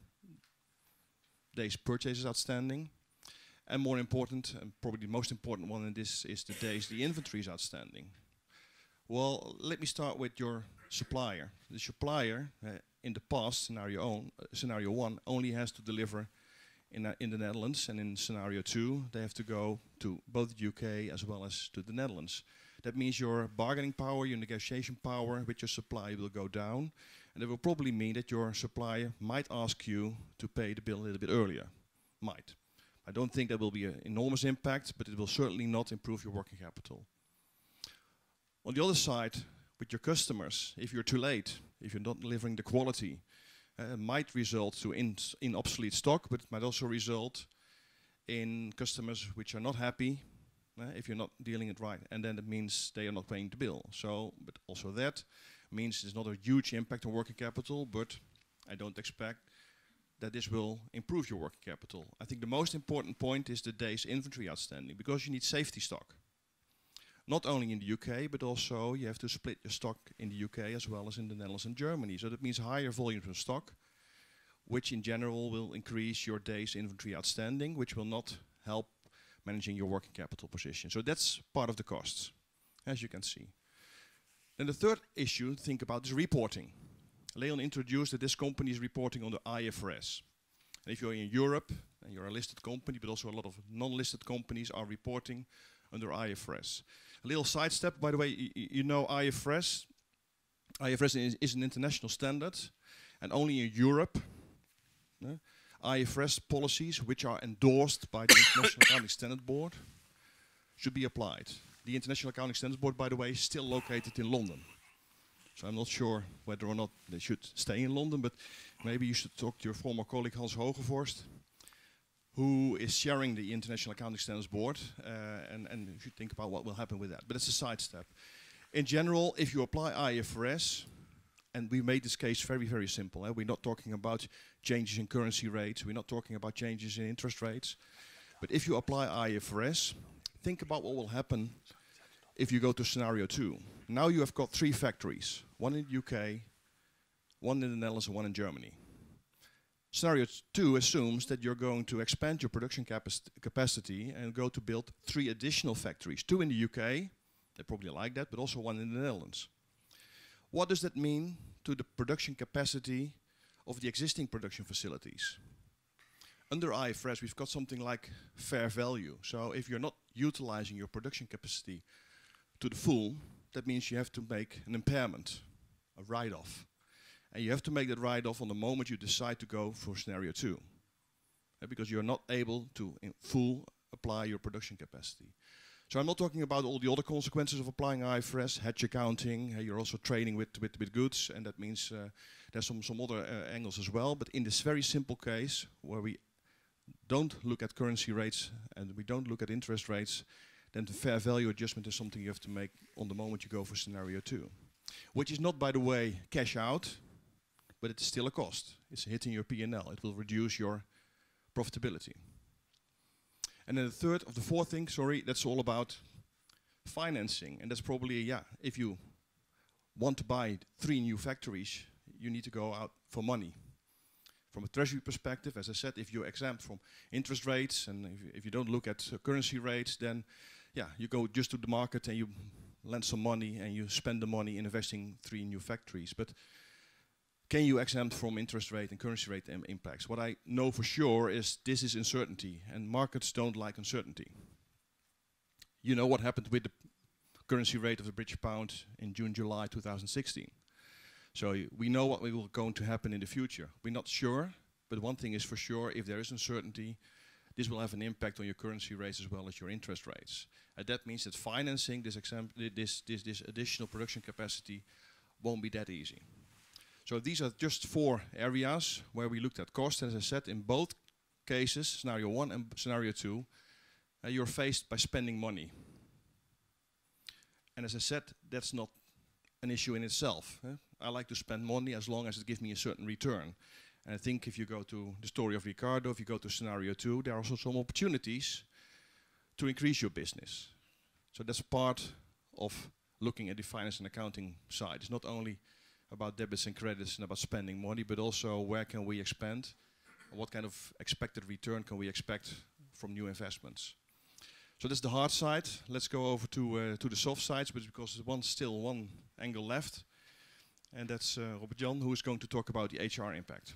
Days purchases outstanding. And more important, and probably the most important one in this, is the days the inventory is outstanding. Well, let me start with your supplier. The supplier, uh, in the past, scenario, on, uh, scenario one, only has to deliver in, uh, in the Netherlands, and in scenario two, they have to go to both the U K as well as to the Netherlands. That means your bargaining power, your negotiation power with your supplier will go down, and it will probably mean that your supplier might ask you to pay the bill a little bit earlier. Might. I don't think that will be an enormous impact, but it will certainly not improve your working capital. On the other side, with your customers, if you're too late, if you're not delivering the quality, uh, it might result to in, in obsolete stock, but it might also result in customers which are not happy uh, if you're not dealing it right, and then it means they are not paying the bill. So, but also that means it's not a huge impact on working capital, but I don't expect that this will improve your working capital. I think the most important point is the days inventory outstanding, because you need safety stock. Not only in the U K, but also you have to split your stock in the U K as well as in the Netherlands and Germany. So that means higher volumes of stock, which in general will increase your days inventory outstanding, which will not help managing your working capital position. So that's part of the costs, as you can see. Then the third issue to think about is reporting. Leon introduced that this company is reporting on the I F R S. And if you're in Europe, and you're a listed company, but also a lot of non-listed companies are reporting under I F R S. A little sidestep, by the way, you know I F R S. I F R S is, is an international standard, and only in Europe, uh, I F R S policies, which are endorsed by the International Accounting Standard Board, should be applied. The International Accounting Standards Board, by the way, is still located in London. So I'm not sure whether or not they should stay in London, but maybe you should talk to your former colleague Hans Hogevorst, who is sharing the International Accounting Standards Board, uh, and, and you should think about what will happen with that. But it's a sidestep. In general, if you apply I F R S, and we made this case very, very simple. Eh? We're not talking about changes in currency rates. We're not talking about changes in interest rates. But if you apply I F R S, think about what will happen if you go to scenario two. Now you have got three factories, one in the U K, one in the Netherlands, and one in Germany. Scenario two assumes that you're going to expand your production capac capacity and go to build three additional factories, two in the U K, they probably like that, but also one in the Netherlands. What does that mean to the production capacity of the existing production facilities? Under I F R S, we've got something like fair value. So if you're not utilizing your production capacity to the full, that means you have to make an impairment, a write-off. And you have to make that write-off on the moment you decide to go for scenario two. Uh, because you're not able to in full apply your production capacity. So I'm not talking about all the other consequences of applying I F R S, hedge accounting, uh, you're also trading with, with, with goods, and that means uh, there's some, some other uh, angles as well. But in this very simple case, where we don't look at currency rates and we don't look at interest rates, then the fair value adjustment is something you have to make on the moment you go for scenario two. Which is not, by the way, cash out, but it's still a cost. It's hitting your P and L. It will reduce your profitability. And then the third of the fourth thing, sorry, that's all about financing. And that's probably, yeah, if you want to buy three new factories, you need to go out for money. From a treasury perspective, as I said, if you're exempt from interest rates and if you, if you don't look at uh, currency rates, then yeah, you go just to the market and you lend some money and you spend the money in investing three new factories. But can you exempt from interest rate and currency rate im impacts? What I know for sure is this is uncertainty, and markets don't like uncertainty. You know what happened with the currency rate of the British pound in June, July two thousand sixteen. So we know what will going to happen in the future. We're not sure, but one thing is for sure, if there is uncertainty, this will have an impact on your currency rates as well as your interest rates. And that means that financing this, this, this, this additional production capacity won't be that easy. So these are just four areas where we looked at cost. As I said, in both cases, scenario one and scenario two, uh, you're faced by spending money. And as I said, that's not an issue in itself. Eh? I like to spend money as long as it gives me a certain return. And I think if you go to the story of Ricardo, if you go to scenario two, there are also some opportunities to increase your business. So that's part of looking at the finance and accounting side. It's not only about debits and credits and about spending money, but also where can we expand? And what kind of expected return can we expect from new investments? So that's the hard side. Let's go over to uh, to the soft sides, but because there's one still one angle left, and that's uh, Robert Jan, who is going to talk about the H R impact.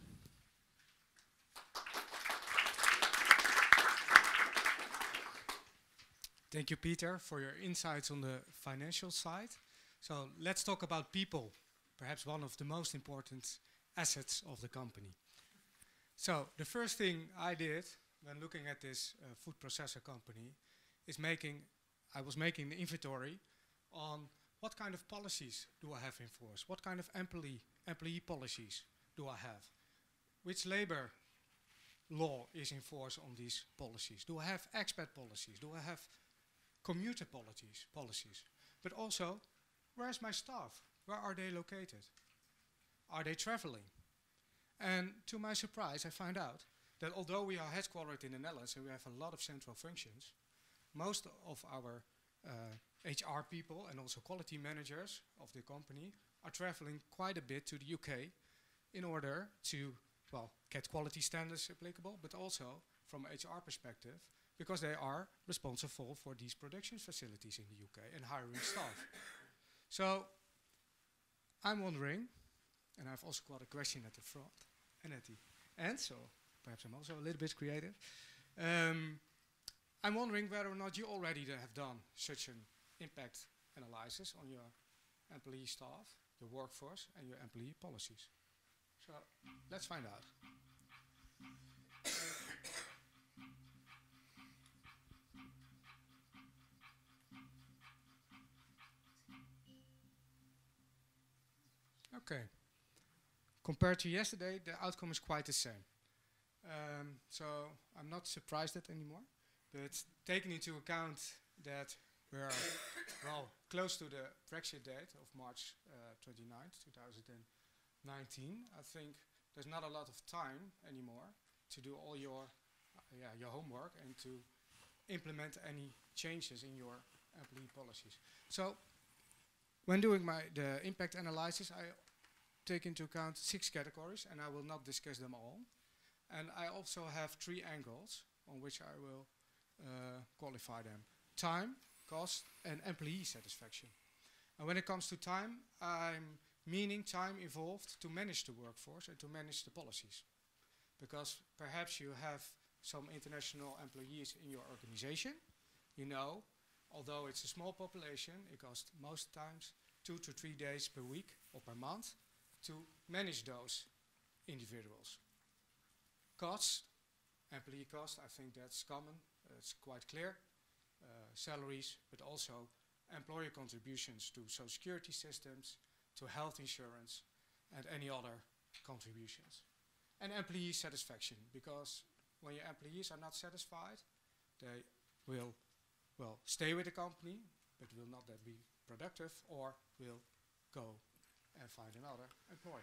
Thank you, Peter, for your insights on the financial side. So let's talk about people, perhaps one of the most important assets of the company. So the first thing I did when looking at this uh, food processor company is making, I was making the inventory on what kind of policies do I have in force? What kind of employee, employee policies do I have? Which labor law is in force on these policies? Do I have expat policies? Do I have commuter policies, policies? But also, where's my staff? Where are they located? Are they traveling? And to my surprise, I found out that although we are headquartered in the Netherlands and we have a lot of central functions, most of our uh, H R people and also quality managers of the company are traveling quite a bit to the U K in order to, well, get quality standards applicable, but also from H R perspective, because they are responsible for these production facilities in the U K and hiring staff. So I'm wondering, and I've also got a question at the front and at the end, so perhaps I'm also a little bit creative. Um, I'm wondering whether or not you already have done such an impact analysis on your employee staff, your workforce, and your employee policies. So let's find out. Okay. Compared to yesterday, the outcome is quite the same. Um, so I'm not surprised at anymore, but taking into account that we're well close to the Brexit date of March uh, twenty-ninth, two thousand nineteen, I think there's not a lot of time anymore to do all your uh, yeah your homework and to implement any changes in your employee policies. So when doing my the impact analysis, I take into account six categories, and I will not discuss them all. And I also have three angles on which I will uh, qualify them: time, cost, and employee satisfaction. And when it comes to time, I'm meaning time involved to manage the workforce and to manage the policies. Because perhaps you have some international employees in your organization. You know, although it's a small population, it costs most times two to three days per week or per month to manage those individuals. Costs, employee costs, I think that's common, uh, it's quite clear. Uh, salaries, but also employer contributions to social security systems, to health insurance, and any other contributions. And employee satisfaction, because when your employees are not satisfied, they will, well, stay with the company, but will not then be productive, or will go and find another employer.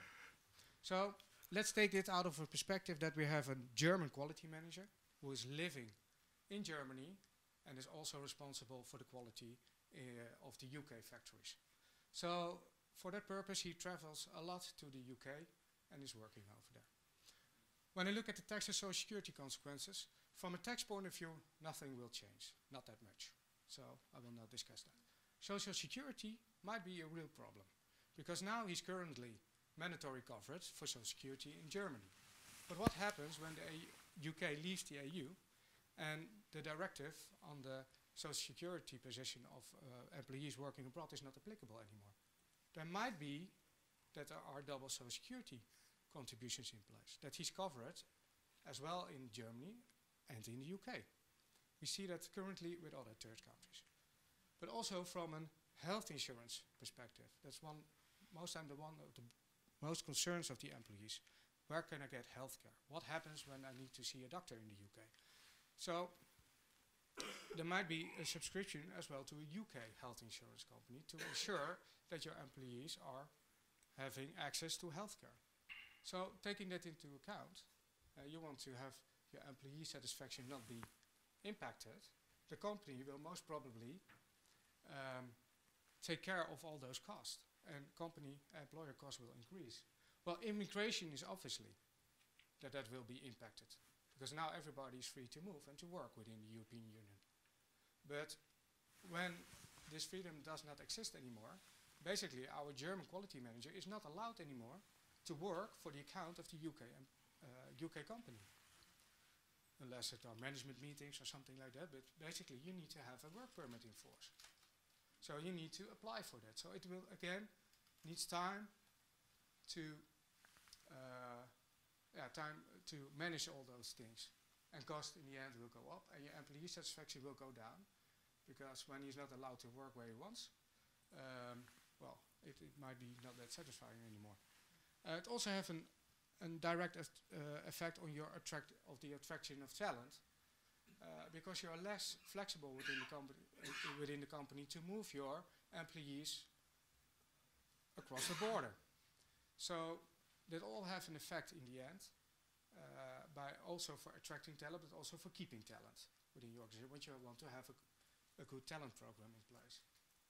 So let's take it out of a perspective that we have a German quality manager who is living in Germany and is also responsible for the quality uh, of the U K factories. So for that purpose, he travels a lot to the U K and is working over there. When I look at the tax and social security consequences, from a tax point of view, nothing will change, not that much. So I will not discuss that. Social security might be a real problem, because now he's currently mandatory coverage for social security in Germany. But what happens when the U K leaves the E U and the directive on the social security position of uh, employees working abroad is not applicable anymore? There might be that there are double social security contributions in place, that he's covered as well in Germany and in the U K. We see that currently with other third countries. But also from a health insurance perspective, that's one, most time the one of the most concerns of the employees. Where can I get healthcare? What happens when I need to see a doctor in the U K? So there might be a subscription as well to a U K health insurance company to ensure that your employees are having access to healthcare. So taking that into account, uh, you want to have your employee satisfaction not be impacted. The company will most probably um, take care of all those costs. and company employer costs will increase. Well, immigration is obviously that that will be impacted, because now everybody is free to move and to work within the European Union. But when this freedom does not exist anymore, basically our German quality manager is not allowed anymore to work for the account of the U K um, uh, U K company, unless it are management meetings or something like that. But basically, you need to have a work permit in force, so you need to apply for that. So it will again needs time to uh, yeah time to manage all those things, and cost in the end will go up, and your employee satisfaction will go down, because when he's not allowed to work where he wants, um, well, it, it might be not that satisfying anymore. Uh, it also have an, an direct uh, effect on your attract of the attraction of talent, uh, because you are less flexible within the company uh, within the company to move your employees across the border. So that all have an effect in the end, uh, by also for attracting talent, but also for keeping talent within your organization, when you want to have a, a good talent program in place.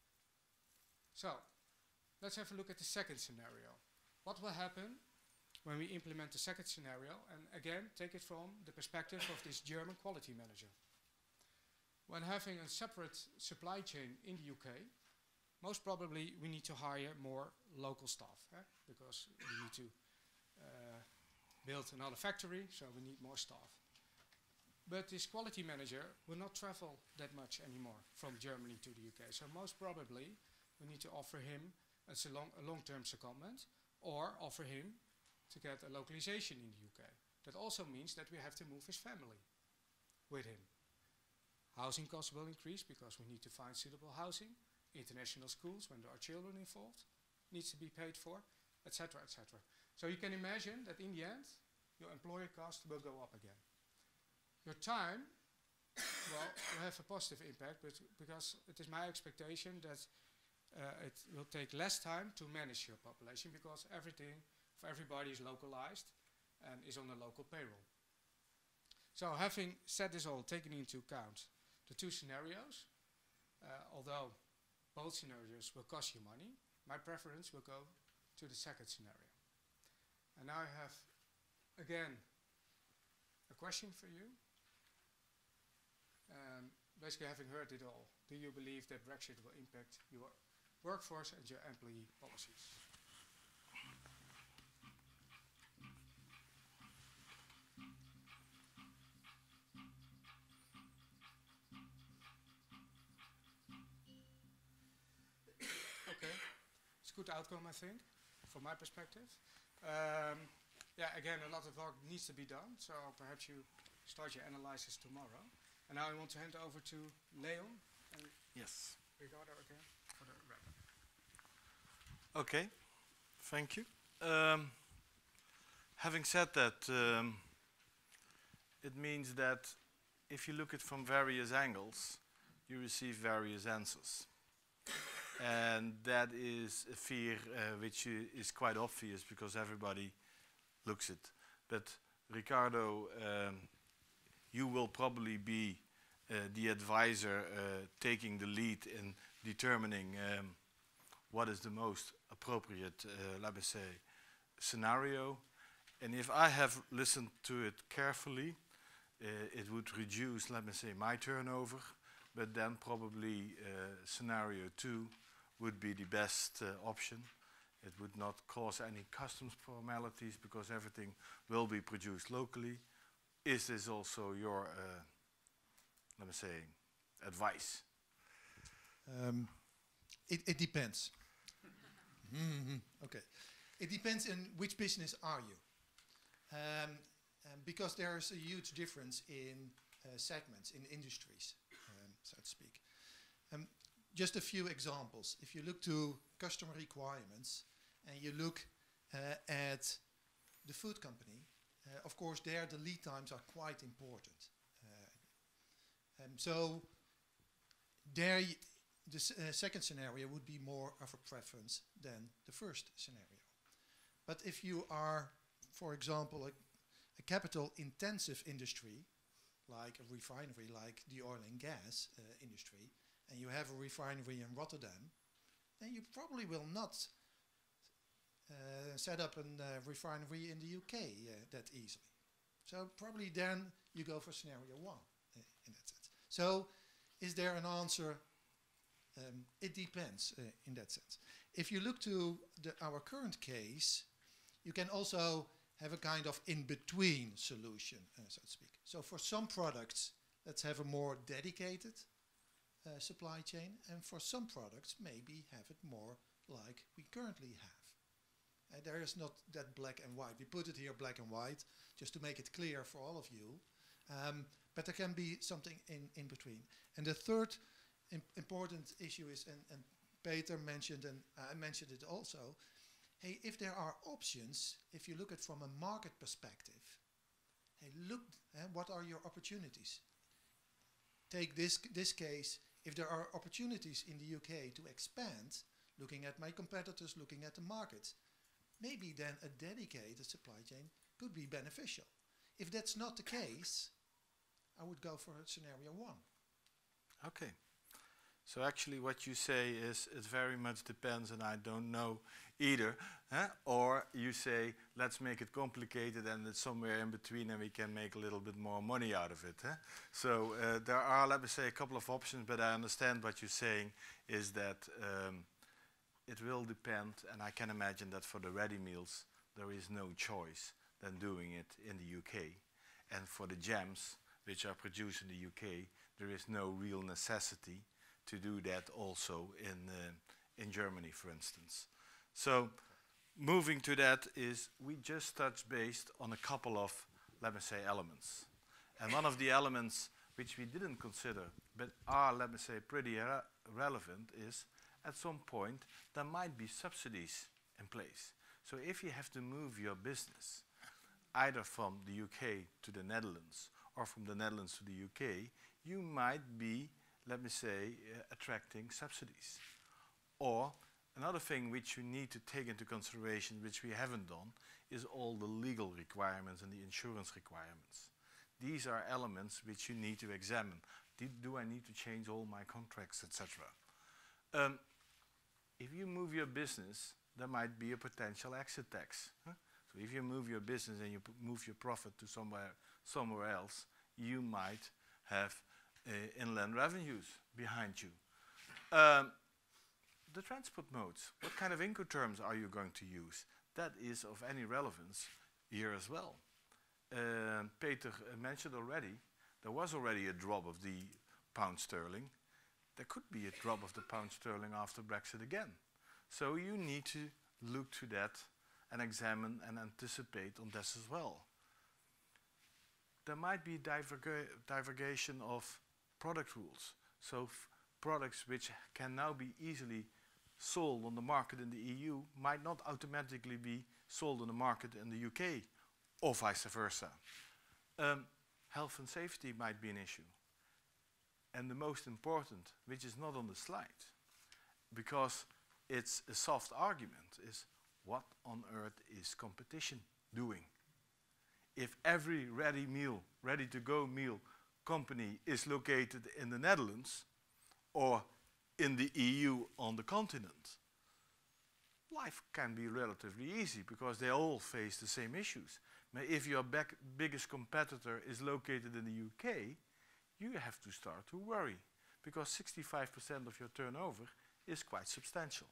So let's have a look at the second scenario. What will happen when we implement the second scenario, and again take it from the perspective of this German quality manager? When having a separate supply chain in the U K, most probably we need to hire more local staff, eh? Because we need to uh, build another factory, so we need more staff. But this quality manager will not travel that much anymore from Germany to the U K, so most probably we need to offer him a, long, a long-term secondment, or offer him to get a localization in the U K. That also means that we have to move his family with him. Housing costs will increase because we need to find suitable housing. International schools, when there are children involved, needs to be paid for, et cetera, et cetera. So you can imagine that in the end, your employer cost will go up again. Your time, well, will have a positive impact, but because it is my expectation that Uh, it will take less time to manage your population, because everything for everybody is localized and is on a local payroll. So having said this all, taken into account the two scenarios, uh, although both scenarios will cost you money, my preference will go to the second scenario. And now I have, again, a question for you. Um, basically, having heard it all, do you believe that Brexit will impact your workforce and your employee policies? Okay, it's a good outcome, I think, from my perspective. Um, yeah, again, a lot of work needs to be done, so perhaps you start your analysis tomorrow. And now I want to hand over to Leon and Yes. Ricardo again for the wrap. Okay, thank you. Um, having said that, um, it means that if you look at it from various angles, you receive various answers. And that is a fear uh, which uh, is quite obvious because everybody looks it. But Ricardo, um, you will probably be uh, the advisor uh, taking the lead in determining um, what is the most appropriate, uh, let me say, scenario. And if I have listened to it carefully, uh, it would reduce, let me say, my turnover, but then probably uh, scenario two would be the best uh, option. It would not cause any customs formalities because everything will be produced locally. Is this also your, uh, let me say, advice? Um, it, it depends. Mm-hmm. Okay. It depends on which business are you. Um, um, because there's a huge difference in uh, segments, in industries, um, so to speak. Um, just a few examples. If you look to customer requirements and you look uh, at the food company, uh, of course there the lead times are quite important. Uh, um, so there y the s uh, second scenario would be more of a preference than the first scenario. But if you are, for example, a, a capital intensive industry, like a refinery, like the oil and gas uh, industry, and you have a refinery in Rotterdam, then you probably will not uh, set up a uh, refinery in the U K uh, that easily. So probably then you go for scenario one uh, in that sense. So is there an answer? Um, it depends uh, in that sense. If you look to the, our current case, you can also have a kind of in-between solution, uh, so to speak. So for some products, let's have a more dedicated uh, supply chain, and for some products, maybe have it more like we currently have. Uh, there is not that black and white. We put it here black and white, just to make it clear for all of you. Um, but there can be something in, in between. And the third im important issue is, and, and Peter mentioned, and I mentioned it also, hey, if there are options, if you look at from a market perspective, hey, look, uh, what are your opportunities? Take this, this case, if there are opportunities in the U K to expand, looking at my competitors, looking at the markets, maybe then a dedicated supply chain could be beneficial. If that's not the case, I would go for scenario one. Okay. So actually what you say is it very much depends and I don't know either. Huh? Or you say let's make it complicated and it's somewhere in between and we can make a little bit more money out of it. Huh? So uh, there are, let me say, a couple of options, but I understand what you're saying is that um, it will depend, and I can imagine that for the ready meals there is no choice than doing it in the U K. And for the jams which are produced in the U K, there is no real necessity to do that also in, uh, in Germany, for instance. So moving to that is we just touched based on a couple of, let me say, elements. And one of the elements which we didn't consider but are, let me say, pretty re relevant is at some point there might be subsidies in place. So if you have to move your business either from the U K to the Netherlands or from the Netherlands to the U K, you might be, let me say, uh, attracting subsidies. Or another thing which you need to take into consideration, which we haven't done, is all the legal requirements and the insurance requirements. These are elements which you need to examine. Do, do I need to change all my contracts, et cetera? Um, if you move your business, there might be a potential exit tax. Huh? So if you move your business and you p move your profit to somewhere, somewhere else, you might have uh, inland revenues behind you. Um, the transport modes, what kind of Incoterms are you going to use? That is of any relevance here as well. Uh, Peter uh, mentioned already, there was already a drop of the pound sterling. There could be a drop of the pound sterling after Brexit again. So you need to look to that and examine and anticipate on this as well. There might be diverga divergation of product rules. So f products which can now be easily sold on the market in the E U might not automatically be sold on the market in the U K, or vice versa. Um, health and safety might be an issue. And the most important, which is not on the slide, because it's a soft argument, is what on earth is competition doing? If every ready meal, ready-to-go meal company is located in the Netherlands or in the E U on the continent, life can be relatively easy because they all face the same issues. But if your biggest competitor is located in the U K, you have to start to worry because sixty-five percent of your turnover is quite substantial.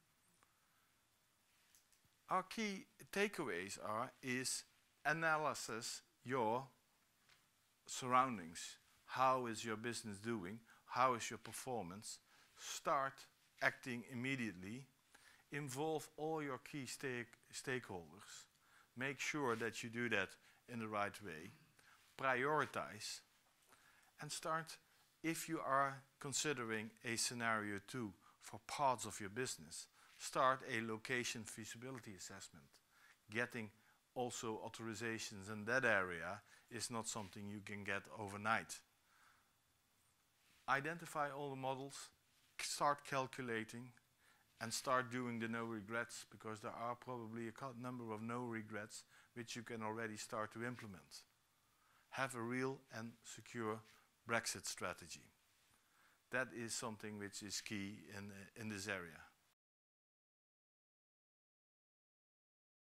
Our key takeaways are is analysis your surroundings. How is your business doing? How is your performance? Start acting immediately. Involve all your key stake stakeholders. Make sure that you do that in the right way. Prioritize. And start, if you are considering a scenario two for parts of your business, start a location feasibility assessment. Getting also authorizations in that area is not something you can get overnight. Identify all the models, start calculating, and start doing the no regrets, because there are probably a number of no regrets which you can already start to implement. Have a real and secure Brexit strategy. That is something which is key in, uh, in this area.